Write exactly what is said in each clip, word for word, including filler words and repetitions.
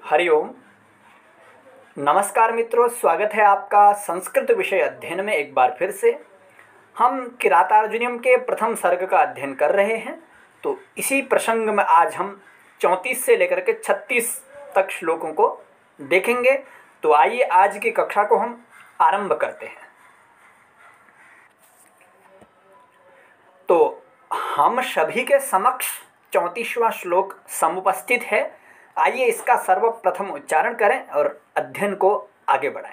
हरिओम। नमस्कार मित्रों, स्वागत है आपका संस्कृत विषय अध्ययन में। एक बार फिर से हम किरातार्जुनीयम के प्रथम सर्ग का अध्ययन कर रहे हैं। तो इसी प्रसंग में आज हम चौंतीस से लेकर के छत्तीस तक श्लोकों को देखेंगे। तो आइए आज की कक्षा को हम आरंभ करते हैं। तो हम सभी के समक्ष चौंतीसवां श्लोक समुपस्थित है। आइए इसका सर्वप्रथम उच्चारण करें और अध्ययन को आगे बढ़ाएं।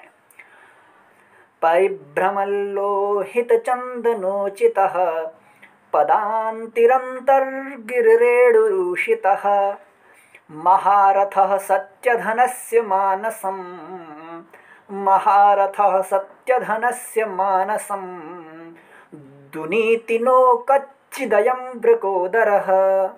परिभ्रमल्लोहितचन्दनोचितः पदान्तिरन्तर्गिरिरेणुरूषितः महारथः सत्यधनस्य मानसं महारथः सत्यधनस्य मानसं दुनीति नो कच्चिदयं वृकोदरः।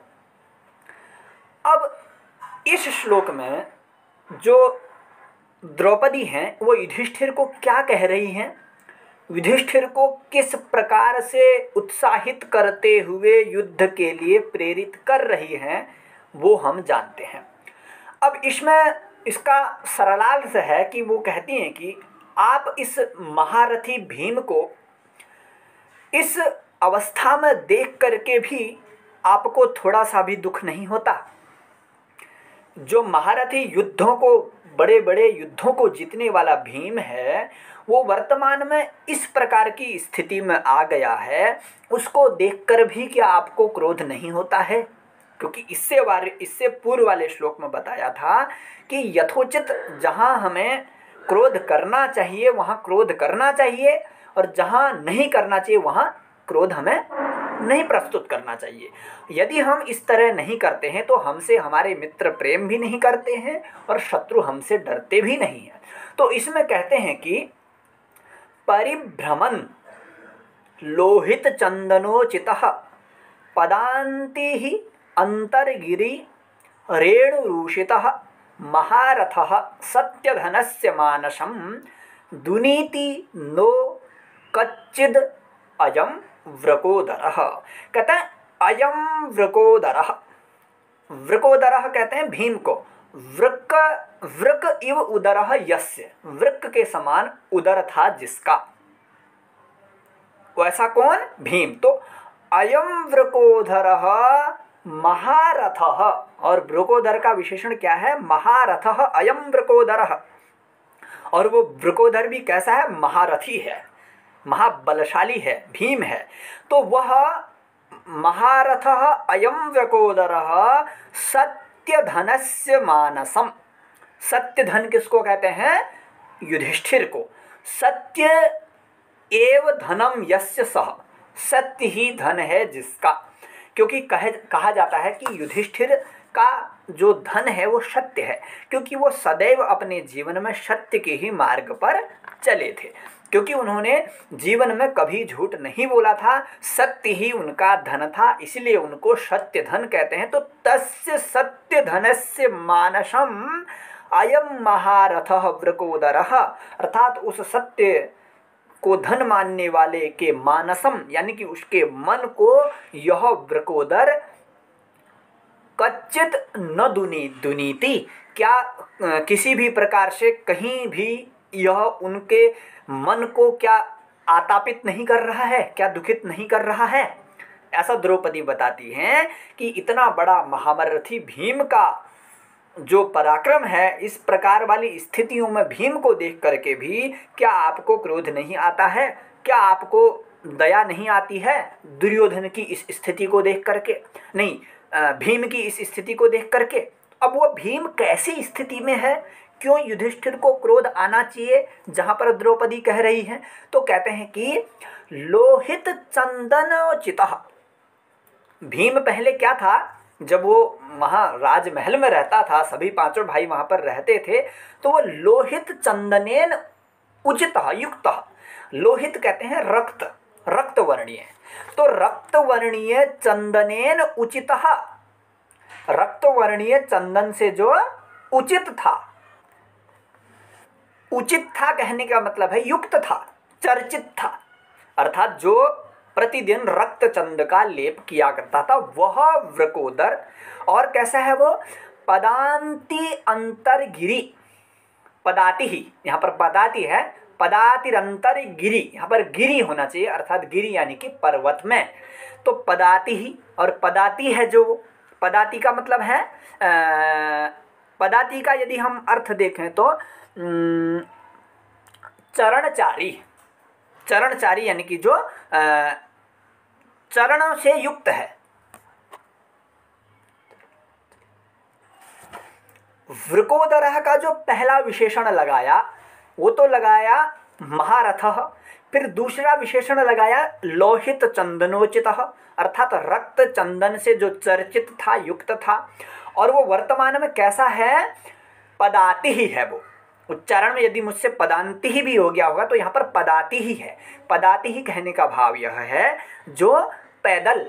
अब इस श्लोक में जो द्रौपदी हैं वो युधिष्ठिर को क्या कह रही हैं, युधिष्ठिर को किस प्रकार से उत्साहित करते हुए युद्ध के लिए प्रेरित कर रही हैं, वो हम जानते हैं। अब इसमें इसका सरलार्थ है कि वो कहती हैं कि आप इस महारथी भीम को इस अवस्था में देख करके भी आपको थोड़ा सा भी दुख नहीं होता। जो महारथी युद्धों को बड़े बड़े युद्धों को जीतने वाला भीम है, वो वर्तमान में इस प्रकार की स्थिति में आ गया है, उसको देखकर भी क्या आपको क्रोध नहीं होता है? क्योंकि इससे वाले इससे पूर्व वाले श्लोक में बताया था कि यथोचित जहाँ हमें क्रोध करना चाहिए वहाँ क्रोध करना चाहिए, और जहाँ नहीं करना चाहिए वहाँ क्रोध हमें नहीं प्रस्तुत करना चाहिए। यदि हम इस तरह नहीं करते हैं तो हमसे हमारे मित्र प्रेम भी नहीं करते हैं और शत्रु हमसे डरते भी नहीं हैं। तो इसमें कहते हैं कि परिभ्रमन् लोहित चंदनोचितः पदान्ति अंतर्गिरि रेणुरूषितः महारथः सत्यधनस्य मानसं दुनीति नो कच्चिद अयम वृकोदरः। कहते हैं अयम वृकोदरः। वृकोदरः कहते हैं भीम को। वृक वृक इव उदरः यस्य, वृक के समान उदर था जिसका, वैसा कौन? भीम। तो अयम वृकोदरः महारथः, और वृकोदर का विशेषण क्या है? महारथः अयम वृकोदरः। और वो वृकोदर भी कैसा है? महारथी है, महाबलशाली है, भीम है। तो वह महारथः अयम वृकोदरः सत्यधनस्य मानसम। सत्यधन किसको कहते हैं? युधिष्ठिर को। सत्य एव धनम यस्य सः, सत्य ही धन है जिसका। क्योंकि कहे कहा जाता है कि युधिष्ठिर का जो धन है वो सत्य है, क्योंकि वो सदैव अपने जीवन में सत्य के ही मार्ग पर चले थे। क्योंकि उन्होंने जीवन में कभी झूठ नहीं बोला था, सत्य ही उनका धन था, इसलिए उनको सत्य धन कहते हैं। तो तस्य सत्य धनस्य मानसम अयम महारथः वृकोदरः, अर्थात उस सत्य को धन मानने वाले के मानसम यानी कि उसके मन को यह वृकोदर कच्चित न दुनी दुनीति, क्या किसी भी प्रकार से कहीं भी यह उनके मन को क्या आतापित नहीं कर रहा है, क्या दुखित नहीं कर रहा है? ऐसा द्रौपदी बताती हैं कि इतना बड़ा महारथी भीम का जो पराक्रम है, इस प्रकार वाली स्थितियों में भीम को देख करके भी क्या आपको क्रोध नहीं आता है? क्या आपको दया नहीं आती है दुर्योधन की इस स्थिति को देख करके? नहीं, भीम की इस स्थिति को देख करके। अब वो भीम कैसी स्थिति में है? क्यों युधिष्ठिर को क्रोध आना चाहिए जहाँ पर द्रौपदी कह रही हैं? तो कहते हैं कि लोहित चंदनोचितः। भीम पहले क्या था? जब वो वहाँ राजमहल में रहता था, सभी पांचों भाई वहाँ पर रहते थे, तो वो लोहित चंदनेन उचितः युक्तः। लोहित कहते हैं रक्त, रक्त वर्णीय। तो रक्त वर्णीय चंदनेन उचितः, रक्त वर्णीय चंदन से जो उचित था, उचित था कहने का मतलब है युक्त था, चर्चित था, अर्थात जो प्रतिदिन रक्त चंद का लेप किया करता था वह वृकोदर। और कैसा है वो? पदांति अंतरगिरी, पदाति ही यहाँ पर पदाति है, पदातिरंतर गिरी, यहाँ पर गिरी होना चाहिए, अर्थात गिरी यानी कि पर्वत में। तो पदाति ही, और पदाति है जो, पदाति का मतलब है आ, पदाति का यदि हम अर्थ देखें तो चरणचारी, चरणचारी यानी कि जो चरणों से युक्त है। वृकोदरः का जो पहला विशेषण लगाया वो तो लगाया महारथः, फिर दूसरा विशेषण लगाया लोहित चंदनोचितः, अर्थात रक्त चंदन से जो चर्चित था, युक्त था। और वो वर्तमान में कैसा है? पदाति ही है। वो उच्चारण में यदि मुझसे पदांति ही भी हो गया होगा तो यहाँ पर पदाति ही है। पदाति ही कहने का भाव यह है जो पैदल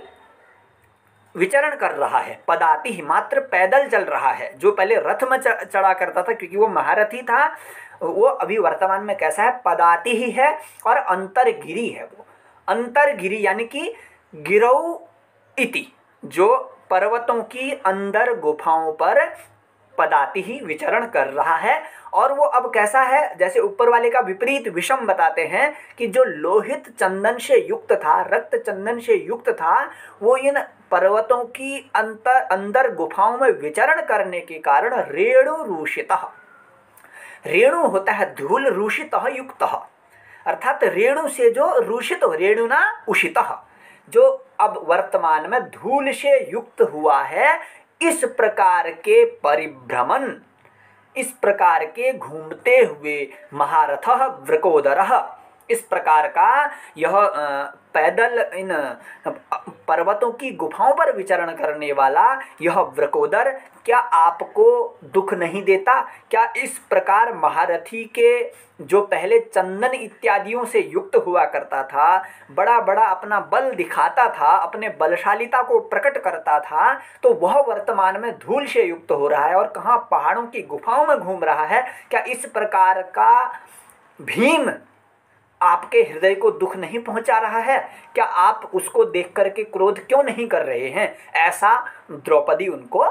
विचरण कर रहा है, पदाति ही मात्र पैदल चल रहा है। जो पहले रथ में चढ़ा करता था क्योंकि वो महारथी था, वो अभी वर्तमान में कैसा है? पदाति ही है। और अंतरगिरी है वो, अंतरगिरी यानी कि गिरौ इति, जो पर्वतों की अंदर गुफाओं पर पदाति ही विचरण कर रहा है। और वो अब कैसा है? जैसे ऊपर वाले का विपरीत विषम बताते हैं कि जो लोहित चंदन से युक्त था, रक्त चंदन से युक्त था, वो इन पर्वतों की अंतर अंदर गुफाओं में विचरण करने के कारण रेणु रूषितः, रेणु होता है धूल, रूषितः युक्तः, अर्थात रेणु से जो रूषित हो, रेणुना उषितः, जो अब वर्तमान में धूल से युक्त हुआ है। इस प्रकार के परिभ्रमण, इस प्रकार के घूमते हुए महारथः वृकोदरः, इस प्रकार का यह पैदल इन पर्वतों की गुफाओं पर विचरण करने वाला यह वृकोदर क्या आपको दुख नहीं देता? क्या इस प्रकार महारथी के जो पहले चंदन इत्यादियों से युक्त हुआ करता था, बड़ा बड़ा अपना बल दिखाता था, अपने बलशालिता को प्रकट करता था, तो वह वर्तमान में धूल से युक्त हो रहा है और कहाँ पहाड़ों की गुफाओं में घूम रहा है? क्या इस प्रकार का भीम आपके हृदय को दुख नहीं पहुंचा रहा है? क्या आप उसको देख करके क्रोध क्यों नहीं कर रहे हैं? ऐसा द्रौपदी उनको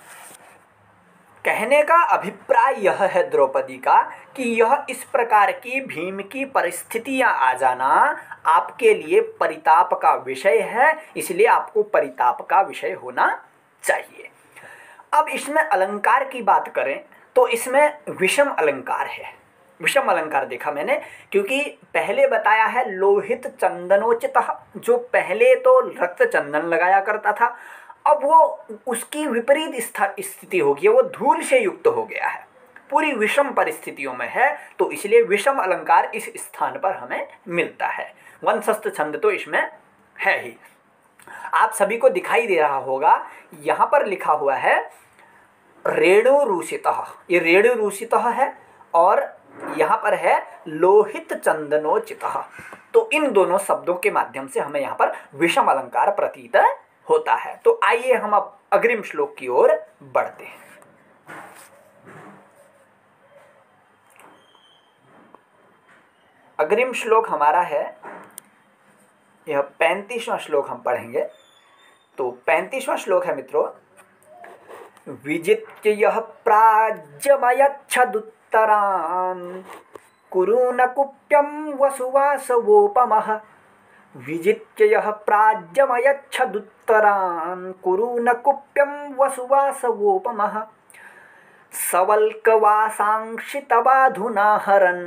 कहने का अभिप्राय यह है द्रौपदी का कि यह इस प्रकार की भीम की परिस्थितियां आ जाना आपके लिए परिताप का विषय है, इसलिए आपको परिताप का विषय होना चाहिए। अब इसमें अलंकार की बात करें तो इसमें विषम अलंकार है। विषम अलंकार देखा मैंने क्योंकि पहले बताया है लोहित चंदनोचितः, जो पहले तो रक्त चंदन लगाया करता था, अब वो उसकी विपरीत स्थिति हो गई है, वो धूल से युक्त हो गया है, पूरी विषम परिस्थितियों में है, तो इसलिए विषम अलंकार इस स्थान पर हमें मिलता है। वंशस्थ छंद तो इसमें है ही, आप सभी को दिखाई दे रहा होगा। यहाँ पर लिखा हुआ है रेणु रूषितः, ये रेणु रूषितः है और यहाँ पर है लोहित चंदनोचितः। तो इन दोनों शब्दों के माध्यम से हमें यहाँ पर विषम अलंकार प्रतीत होता है। तो आइए हम अब अग्रिम श्लोक की ओर बढ़ते हैं। अग्रिम श्लोक हमारा है, यह पैंतीसवां श्लोक हम पढ़ेंगे। तो पैंतीसवां श्लोक है मित्रों, विजित्य यः प्राज्यमयच्छदुत्तरान् कुरुनकुप्यं वसुवासवोपमः। विजित्य यः प्राज्यमयच्छदुत्तरान् कुरुनकुप्यं वसुवासवोपमः। सवल्कवासांशितवाधुना हरन्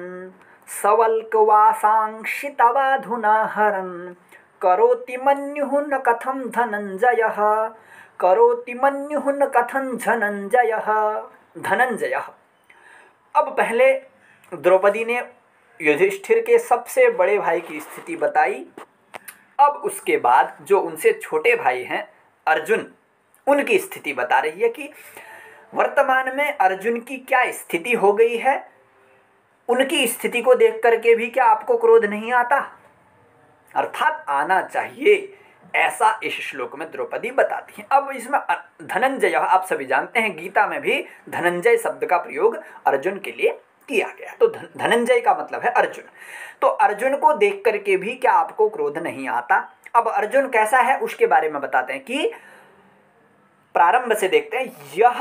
सवल्कवासांशितवाधुना हरन् करोति मन्युः न कथं धनञ्जयः करोति मन्युः न कथं धनञ्जयः धनञ्जयः। अब पहले द्रौपदी ने युधिष्ठिर के सबसे बड़े भाई की स्थिति बताई। अब उसके बाद जो उनसे छोटे भाई हैं अर्जुन, उनकी स्थिति बता रही है कि वर्तमान में अर्जुन की क्या स्थिति हो गई है। उनकी स्थिति को देख करके भी क्या आपको क्रोध नहीं आता? अर्थात आना चाहिए, ऐसा इस श्लोक में द्रौपदी बताती है। अब इसमें धनंजय, आप सभी जानते हैं गीता में भी धनंजय शब्द का प्रयोग अर्जुन के लिए किया गया। तो धनंजय का मतलब है अर्जुन। तो अर्जुन को देख करके भी क्या आपको क्रोध नहीं आता? अब अर्जुन कैसा है उसके बारे में बताते हैं कि प्रारंभ से देखते हैं। यह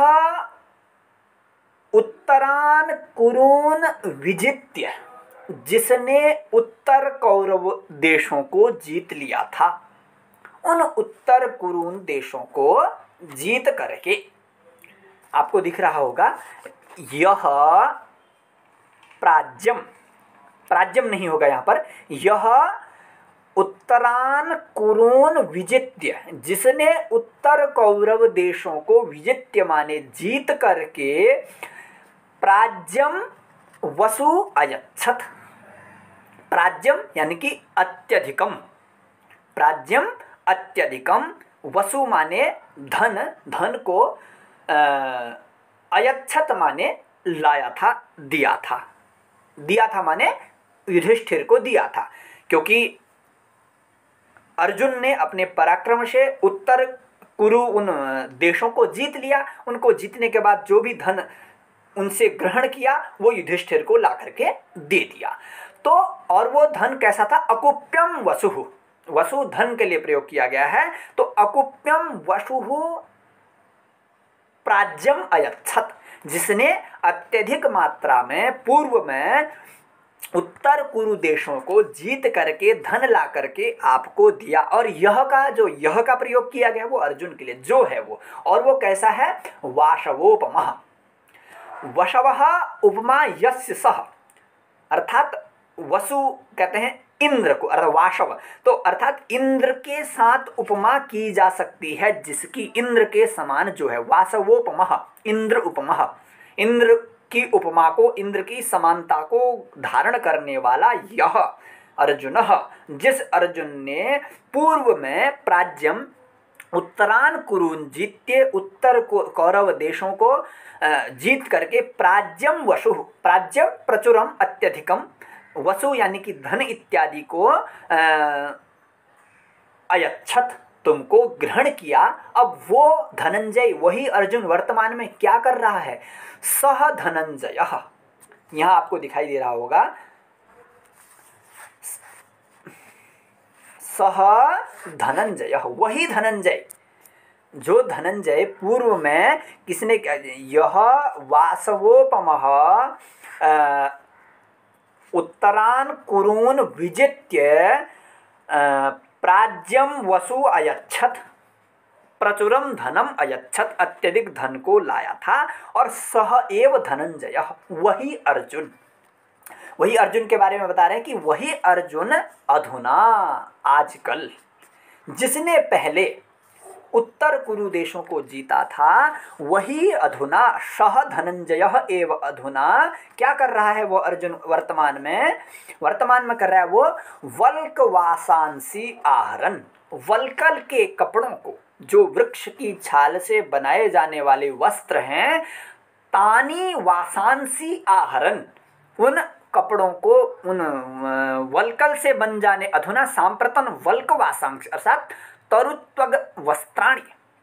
उत्तरान कुरून विजित्य, जिसने उत्तर कौरव देशों को जीत लिया था, उन उत्तर कुरून देशों को जीत करके, आपको दिख रहा होगा यह प्राज्यम, प्राज्यम नहीं होगा यहाँ पर, यह उत्तरान कुरून विजित्य, जिसने उत्तर कौरव देशों को विजित्य माने जीत करके प्राज्यम वसु अयच्छत। प्राज्यम यानी कि अत्यधिकम, प्राज्यम अत्यधिकम, वसु माने धन, धन को अयच्छत माने लाया था, दिया था, दिया था माने युधिष्ठिर को दिया था, क्योंकि अर्जुन ने अपने पराक्रम से उत्तर कुरु उन देशों को जीत लिया। उनको जीतने के बाद जो भी धन उनसे ग्रहण किया वो युधिष्ठिर को ला करके दे दिया। तो और वो धन कैसा था? अकुप्यम वसुहु, वसु धन के लिए प्रयोग किया गया है। तो अकुप्यम वसुहु प्राज्यम अयच्छत, जिसने अत्यधिक मात्रा में पूर्व में उत्तर कुरु देशों को जीत करके धन ला करके आपको दिया। और यह का जो यह का प्रयोग किया गया वो अर्जुन के लिए जो है वो, और वो कैसा है? वाशवोपमः, वशवः उपमा यस्य सह, अर्थात वसु कहते हैं इंद्र को, अर्थात वाशव, तो अर्थात इंद्र के साथ उपमा की जा सकती है, जिसकी इंद्र के समान जो है। वासवोपमः, इंद्र उपमः, इंद्र की उपमा को, इंद्र की समानता को धारण करने वाला यह अर्जुन, जिस अर्जुन ने पूर्व में प्राज्यम उत्तरान कुरुन जीत्य उत्तर कौरव देशों को जीत करके प्राज्यम वसु, प्राज्यम प्रचुरम अत्यधिकम, वसु यानी कि धन इत्यादि को अयच्छत, तुमको ग्रहण किया। अब वो धनंजय, वही अर्जुन वर्तमान में क्या कर रहा है? सह धनंजय, यहां आपको दिखाई दे रहा होगा, सह धनंजय, वही धनंजय जो धनंजय पूर्व में किसने, यह वासवोपमः उत्तरान कुरून विजित्य प्राज्यम वसु अयच्छत, प्रचुरम धनम अयच्छत, अत्यधिक धन को लाया था। और सह एव धनंजय, वही अर्जुन, वही अर्जुन के बारे में बता रहे हैं कि वही अर्जुन अधुना, आजकल, जिसने पहले उत्तर कुरु देशों को जीता था, वही अधुना, सह धनंजय एव अधुना क्या कर रहा है वो अर्जुन वर्तमान में? वर्तमान में कर रहा है वो वल्क वासांसी आहरण, वल्कल के कपड़ों को, जो वृक्ष की छाल से बनाए जाने वाले वस्त्र हैं, तानी वासांसी आहरण, उन कपड़ों को, उन वल्कल से बन जाने, अधुना सांप्रतन वल्क वासांश अर्थात तरुत्वग वस्त्राणि,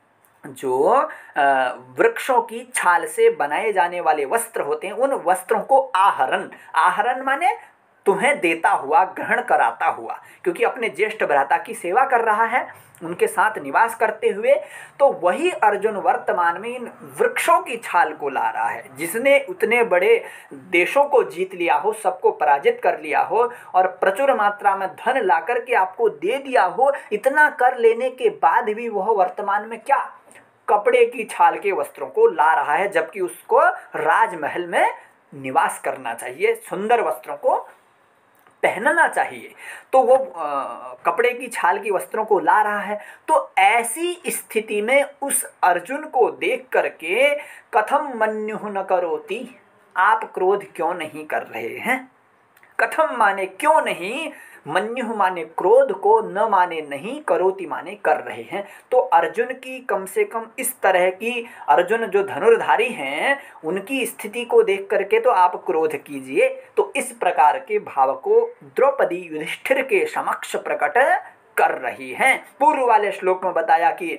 जो वृक्षों की छाल से बनाए जाने वाले वस्त्र होते हैं, उन वस्त्रों को आहरण, आहरण माने तुम्हें देता हुआ, ग्रहण कराता हुआ, क्योंकि अपने ज्येष्ठ भ्राता की सेवा कर रहा है, उनके साथ निवास करते हुए। तो वही अर्जुन वर्तमान में इन वृक्षों की छाल को ला रहा है, जिसने उतने बड़े देशों को जीत लिया हो, सबको पराजित कर लिया हो, और प्रचुर मात्रा में धन ला करके आपको दे दिया हो। इतना कर लेने के बाद भी वह वर्तमान में क्या? कपड़े की छाल के वस्त्रों को ला रहा है, जबकि उसको राजमहल में निवास करना चाहिए, सुंदर वस्त्रों को पहनना चाहिए। तो वो आ, कपड़े की छाल की वस्त्रों को ला रहा है। तो ऐसी स्थिति में उस अर्जुन को देख करके कथम मन्युः न करोति, आप क्रोध क्यों नहीं कर रहे हैं? कथम माने क्यों नहीं, मन्युः माने क्रोध को, न माने नहीं, करोति माने कर रहे हैं। तो अर्जुन की कम से कम इस तरह की, अर्जुन जो धनुर्धारी हैं उनकी स्थिति को देख करके तो आप क्रोध कीजिए। तो इस प्रकार के भाव को द्रौपदी युधिष्ठिर के समक्ष प्रकट कर रही हैं। पूर्व वाले श्लोक में बताया कि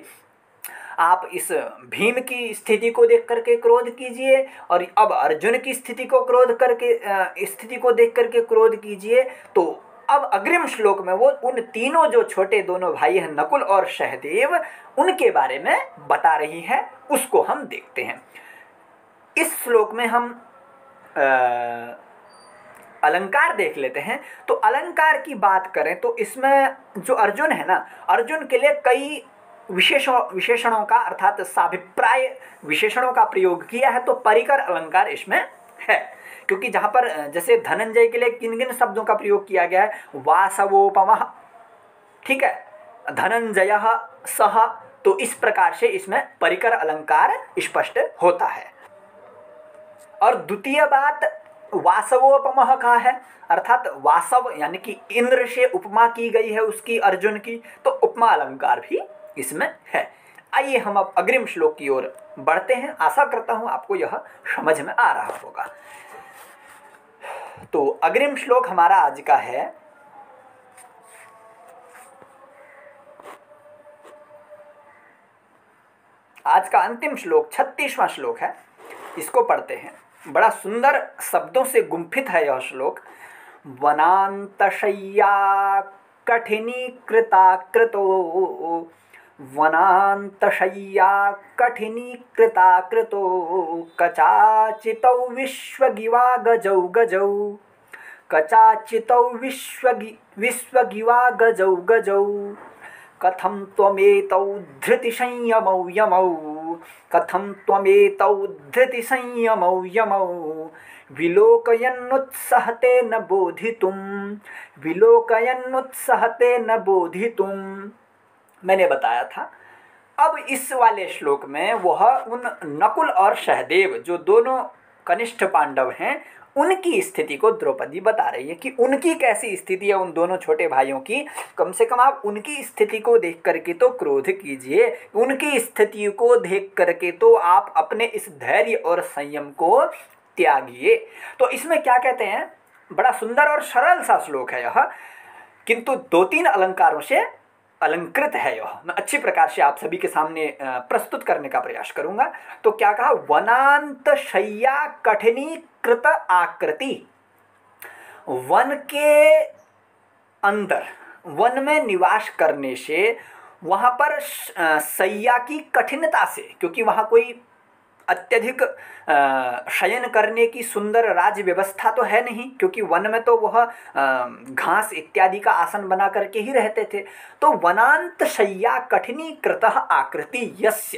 आप इस भीम की स्थिति को देख करके क्रोध कीजिए, और अब अर्जुन की स्थिति को क्रोध करके स्थिति को देख करके क्रोध कीजिए। तो अब अग्रिम श्लोक में वो उन तीनों जो छोटे दोनों भाई हैं नकुल और सहदेव, उनके बारे में बता रही है, उसको हम देखते हैं। इस श्लोक में हम आ, अलंकार देख लेते हैं। तो अलंकार की बात करें तो इसमें जो अर्जुन है ना, अर्जुन के लिए कई विशेषण विशेषणों का अर्थात साभिप्राय विशेषणों का प्रयोग किया है। तो परिकर अलंकार इसमें है, क्योंकि जहाँ पर जैसे धनंजय के लिए किन किन शब्दों का प्रयोग किया गया है, वासवोपमः, ठीक है, धनंजय सह, तो इस प्रकार से इसमें परिकर अलंकार स्पष्ट होता है। और द्वितीय बात वासवोपमः का है, अर्थात वासव यानी कि इंद्र से उपमा की गई है उसकी, अर्जुन की, तो उपमा अलंकार भी इसमें है। आइए हम अब अग्रिम श्लोक की ओर बढ़ते हैं। आशा करता हूं आपको यह समझ में आ रहा होगा। तो अग्रिम श्लोक हमारा आज का है आज का अंतिम श्लोक छत्तीसवां श्लोक है, इसको पढ़ते हैं। बड़ा सुंदर शब्दों से गुंफित है यह श्लोक। वनांतशय्या कठिनीकृताकृतो वनांतशय्या कठिनीकृताकृतो कचाचितौ विश्वगिवा गजौ गजौ कचाचितौ विश्वगि विश्वगिवा गजौ गजौ कथं त्वमेतौ धृतिसंयमौ यमौ कथं त्वमेतौ धृतिसंयमौ यमौ विलोकयन्नुत्सहते न बोधितुं विलोकयन्नुत्सहते न बोधितुं। मैंने बताया था। अब इस वाले श्लोक में वह उन नकुल और सहदेव जो दोनों कनिष्ठ पांडव हैं, उनकी स्थिति को द्रौपदी बता रही है कि उनकी कैसी स्थिति है, उन दोनों छोटे भाइयों की। कम से कम आप उनकी स्थिति को देख करके तो क्रोध कीजिए, उनकी स्थिति को देख करके तो आप अपने इस धैर्य और संयम को त्यागिए। तो इसमें क्या कहते हैं, बड़ा सुंदर और सरल सा श्लोक है यह, किंतु दो तीन अलंकारों से अलंकृत है यह। मैं अच्छी प्रकार से आप सभी के सामने प्रस्तुत करने का प्रयास करूंगा। तो क्या कहा, वनांत शय्या कठिनीकृत आकृति। वन के अंदर, वन में निवास करने से वहां पर शय्या की कठिनता से, क्योंकि वहां कोई अत्यधिक शयन करने की सुंदर राज व्यवस्था तो है नहीं, क्योंकि वन में तो वह घास इत्यादि का आसन बना करके ही रहते थे। तो वनांत शय्या कठिनीकृत आकृति यस्य,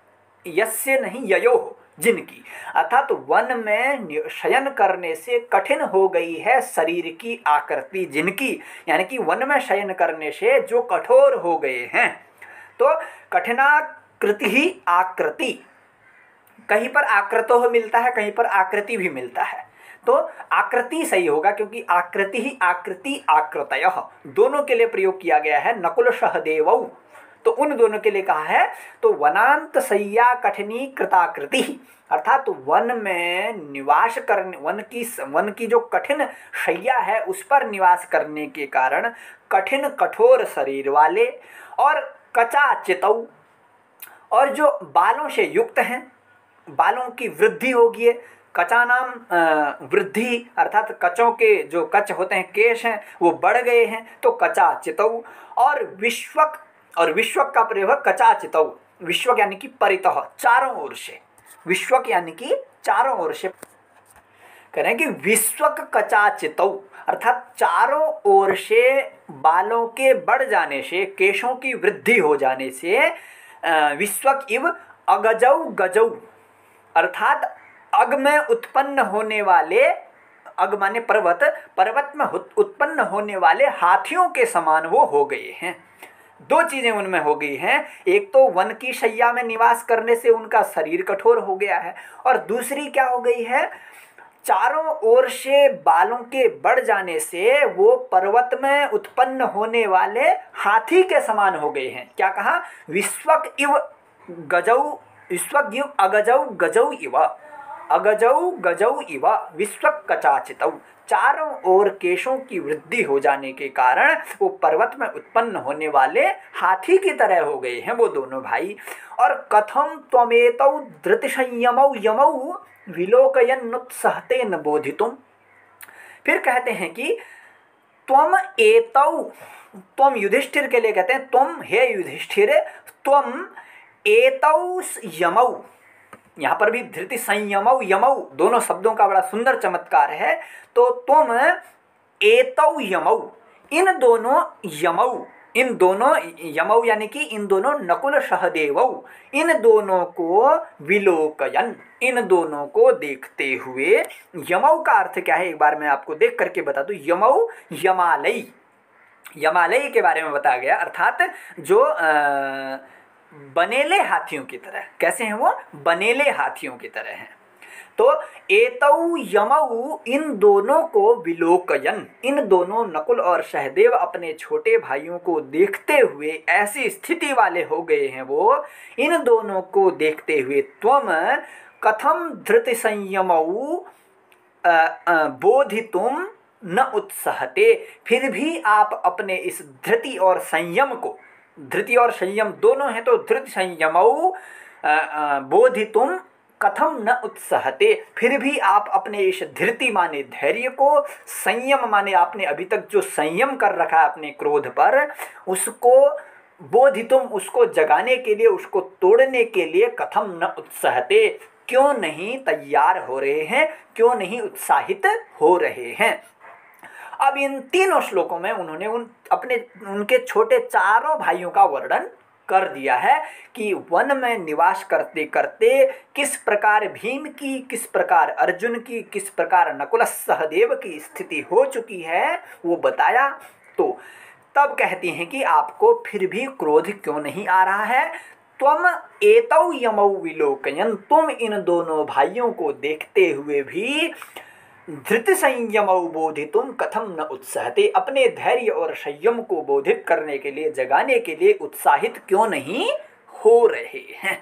यस्य नहीं ययोः, जिनकी, अर्थात तो वन में शयन करने से कठिन हो गई है शरीर की आकृति जिनकी, यानी कि वन में शयन करने से जो कठोर हो गए हैं। तो कठिनाकृति ही आकृति, कहीं पर आकृतो मिलता है, कहीं पर आकृति भी मिलता है। तो आकृति सही होगा, क्योंकि आकृति ही आकृति आकृतयः दोनों के लिए प्रयोग किया गया है। नकुल सहदेवौ, तो उन दोनों के लिए कहा है। तो वनांत शय्या कठिनी कृताकृति, अर्थात तो वन में निवास करने, वन की वन की जो कठिन शैया है उस पर निवास करने के कारण कठिन कठोर शरीर वाले, और कचा चितौ, और जो बालों से युक्त हैं, बालों की वृद्धि होगी है। कचा नाम वृद्धि, अर्थात कचों के जो कच होते हैं, केश हैं, वो बढ़ गए हैं, तो कचा चितौ। और विश्वक, और विश्वक का प्रयोग कचा चितौ, विश्वक यानी कि परितः, चारों ओर से, विश्वक यानी कि चारों ओर से, करें कि विश्वक कचा चितौ, अर्थात चारों ओर से बालों के बढ़ जाने से, केशों की वृद्धि हो जाने से विश्वक इव अगजौ गजौ, अर्थात अग में उत्पन्न होने वाले, अग माने पर्वत, पर्वत में उत्पन्न होने वाले हाथियों के समान वो हो गए हैं। दो चीजें उनमें हो गई हैं, एक तो वन की शैया में निवास करने से उनका शरीर कठोर हो गया है, और दूसरी क्या हो गई है, चारों ओर से बालों के बढ़ जाने से वो पर्वत में उत्पन्न होने वाले हाथी के समान हो गए हैं। क्या कहा, विश्वक इव गजौ, विश्वक इव अगजौ गजौ इव, अगजौ गजौ इव विश्वक कचाचितौ, चारों ओर केशों की वृद्धि हो जाने के कारण वो पर्वत में उत्पन्न होने वाले हाथी की तरह हो गए हैं वो दोनों भाई। और कथम त्वमेतौ धृति संयमौ यमौ विलोकयन्नुत्सहते न बोधितुम, फिर कहते हैं कि त्वम एतौ, त्वम युधिष्ठिर के लिए कहते हैं, तुम हे युधिष्ठिर, त्वम एतौ यमौ, यहाँ पर भी धृति संयमौ यमौ दोनों शब्दों का बड़ा सुंदर चमत्कार है। तो तुम एतौ यमौ, इन दोनों यमौ, इन दोनों यमौ यानी कि इन दोनों नकुल सहदेवौ, इन दोनों को विलोकयन, इन दोनों को देखते हुए। यमौ का अर्थ क्या है एक बार मैं आपको देख करके बता दूं। यमौ यमालय, यमालय के बारे में बताया गया, अर्थात जो आ, बनेले हाथियों की तरह। कैसे हैं वो? बनेले हाथियों की तरह हैं। तो एतौ यमौ, इन दोनों को विलोकयन, इन दोनों नकुल और सहदेव अपने छोटे भाइयों को देखते हुए ऐसी स्थिति वाले हो गए हैं वो, इन दोनों को देखते हुए त्वम कथम धृति संयमौ बोधितुम न उत्सहते, फिर भी आप अपने इस धृति और संयम को, धृति और संयम दोनों हैं, तो धृति संयमौ बोधितुम कथम न उत्सहते, फिर भी आप अपने इस धृति माने धैर्य को, संयम माने आपने अभी तक जो संयम कर रखा है अपने क्रोध पर, उसको बोधितुम, उसको जगाने के लिए, उसको तोड़ने के लिए कथम न उत्सहते, क्यों नहीं तैयार हो रहे हैं, क्यों नहीं उत्साहित हो रहे हैं। अब इन तीनों श्लोकों में उन्होंने उन अपने उनके छोटे चारों भाइयों का वर्णन कर दिया है कि वन में निवास करते करते किस प्रकार भीम की, किस प्रकार अर्जुन की, किस प्रकार नकुल सहदेव की स्थिति हो चुकी है वो बताया। तो तब कहती हैं कि आपको फिर भी क्रोध क्यों नहीं आ रहा है। त्वम एतौ यमौ विलोकयन, तुम इन दोनों भाइयों को देखते हुए भी धृति संयमौ बोधितुम कथम न उत्साहते, अपने धैर्य और संयम को बोधित करने के लिए, जगाने के लिए उत्साहित क्यों नहीं हो रहे हैं।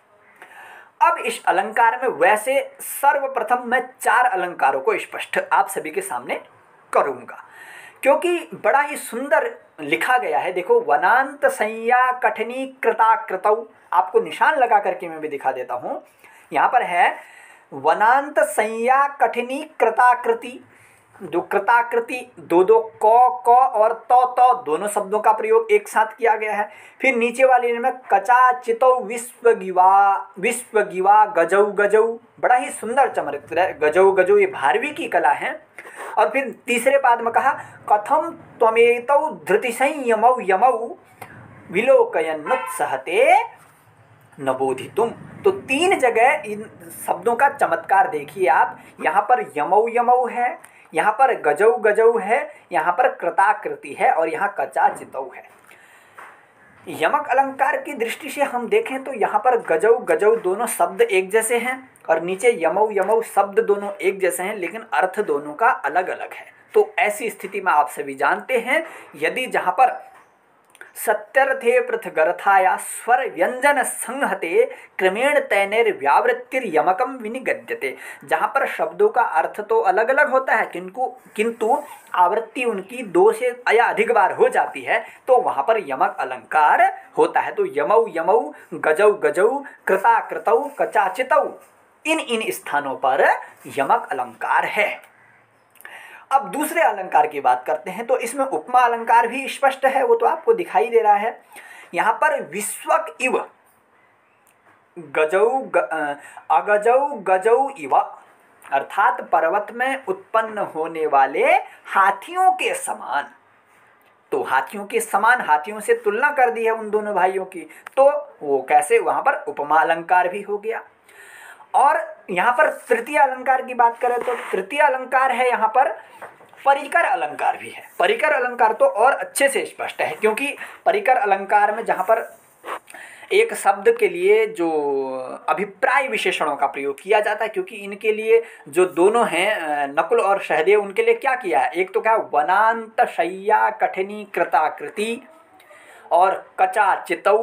अब इस अलंकार में वैसे सर्वप्रथम मैं चार अलंकारों को स्पष्ट आप सभी के सामने करूंगा, क्योंकि बड़ा ही सुंदर लिखा गया है। देखो, वनांत संज्ञा कठिनी कृताकृतौ, आपको निशान लगा करके मैं भी दिखा देता हूं। यहाँ पर है वनांत संज्ञा कठिनी कृताकृति, जो कृताकृति दो दो क क और त त दोनों शब्दों का प्रयोग एक साथ किया गया है। फिर नीचे वाले में कचा चितौ विश्वगिवा, विश्वगिवा गजौ गजौ, बड़ा ही सुंदर चमत्कार है। गजौ गजौ ये भारवी की कला है। और फिर तीसरे पाद में कहा कथम त्वमेतौ धृति संयमौ यमौ विलोकयन्नुत्सहते न बोधितुम। तो तीन जगह इन शब्दों का चमत्कार देखिए आप। यहाँ पर यमौ यमौ है, यहाँ पर गजौ गजौ है, यहाँ पर कृताकृति है और यहाँ कचा चितौ है। यमक अलंकार की दृष्टि से हम देखें तो यहाँ पर गजौ गजौ दोनों शब्द एक जैसे हैं और नीचे यमौ यमौ शब्द दोनों एक जैसे हैं, लेकिन अर्थ दोनों का अलग अलग है। तो ऐसी स्थिति में आप सभी जानते हैं, यदि जहाँ पर सत्यर्थे पृथगर्थाया स्वर व्यंजन संहते क्रमेण तैनेर व्यावृत्तिर यमकम विनिगद्यते, जहाँ पर शब्दों का अर्थ तो अलग अलग होता है किंतु किंतु आवृत्ति उनकी दो से या अधिक बार हो जाती है, तो वहाँ पर यमक अलंकार होता है। तो यमौ यमौ गजौ गजौ कृताकृतौ कचाचितौ, इन इन स्थानों पर यमक अलंकार है। अब दूसरे अलंकार की बात करते हैं, तो इसमें उपमा अलंकार भी स्पष्ट है, वो तो आपको दिखाई दे रहा है। यहाँ पर विश्वक इव गजौ ग, अगजौ गजौ इव, अर्थात पर्वत में उत्पन्न होने वाले हाथियों के समान। तो हाथियों के समान, हाथियों से तुलना कर दी है उन दोनों भाइयों की, तो वो कैसे, वहाँ पर उपमा अलंकार भी हो गया। और यहाँ पर तृतीय अलंकार की बात करें तो तृतीय अलंकार है यहाँ पर परिकर अलंकार भी है। परिकर अलंकार तो और अच्छे से स्पष्ट है, क्योंकि परिकर अलंकार में जहाँ पर एक शब्द के लिए जो अभिप्राय विशेषणों का प्रयोग किया जाता है, क्योंकि इनके लिए जो दोनों हैं नकुल और सहदेव, उनके लिए क्या किया है, एक तो क्या वनांत शय्या कठिनी कृताकृति और कचा चितौ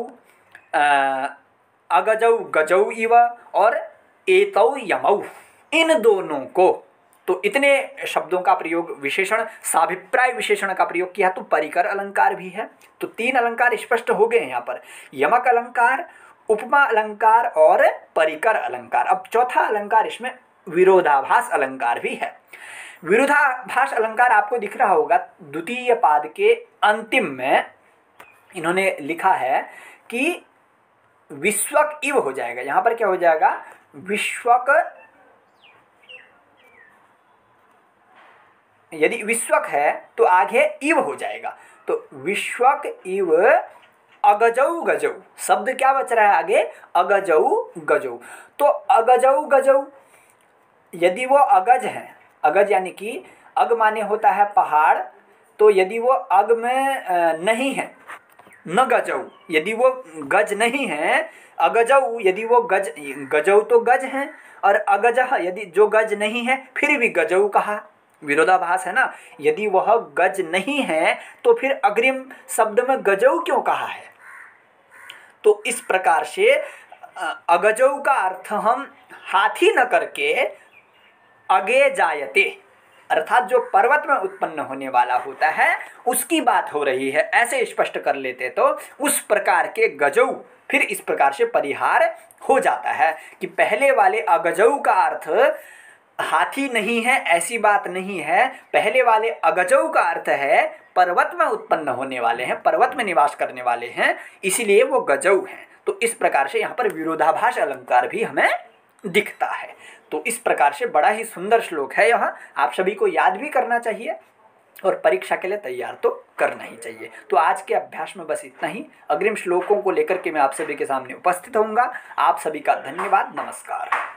अगजौ गजौ इव और एतौ यमौ, इन दोनों को, तो इतने शब्दों का प्रयोग, विशेषण साभिप्राय विशेषण का प्रयोग किया, तो परिकर अलंकार भी है। तो तीन अलंकार स्पष्ट हो गए यहाँ पर, यमक अलंकार, उपमा अलंकार और परिकर अलंकार। अब चौथा अलंकार इसमें विरोधाभास अलंकार भी है। विरोधाभास अलंकार आपको दिख रहा होगा, द्वितीय पाद के अंतिम में इन्होंने लिखा है कि विश्वक इव हो जाएगा। यहां पर क्या हो जाएगा, विश्वक, यदि विश्वक है तो आगे इव हो जाएगा। तो विश्वक इव अगजौ गजौ, शब्द क्या बच रहा है आगे, अगजौ गजौ। तो अगजौ गजौ, यदि वो अगज है, अगज यानी कि अग माने होता है पहाड़, तो यदि वो अग में नहीं है, न गजौ, यदि वो गज नहीं है, अगजौ यदि वो गज, गजौ तो गज है, और अगजह यदि जो गज नहीं है फिर भी गजौ कहा, विरोधाभास है ना। यदि वह गज नहीं है तो फिर अग्रिम शब्द में गजौ क्यों कहा है। तो इस प्रकार से अगजौ का अर्थ हम हाथी न करके अगे जायते, अर्थात जो पर्वत में उत्पन्न होने वाला होता है उसकी बात हो रही है, ऐसे स्पष्ट कर लेते तो उस प्रकार के गजौ फिर इस प्रकार से परिहार हो जाता है कि पहले वाले अगजौ का अर्थ हाथी नहीं है ऐसी बात नहीं है। पहले वाले अगजौ का अर्थ है पर्वत में उत्पन्न होने वाले हैं, पर्वत में निवास करने वाले हैं, इसीलिए वो गजौ हैं। तो इस प्रकार से यहाँ पर विरोधाभास अलंकार भी हमें दिखता है। तो इस प्रकार से बड़ा ही सुंदर श्लोक है, यह आप सभी को याद भी करना चाहिए और परीक्षा के लिए तैयार तो करना ही चाहिए। तो आज के अभ्यास में बस इतना ही। अग्रिम श्लोकों को लेकर के मैं आप सभी के सामने उपस्थित होऊंगा। आप सभी का धन्यवाद, नमस्कार।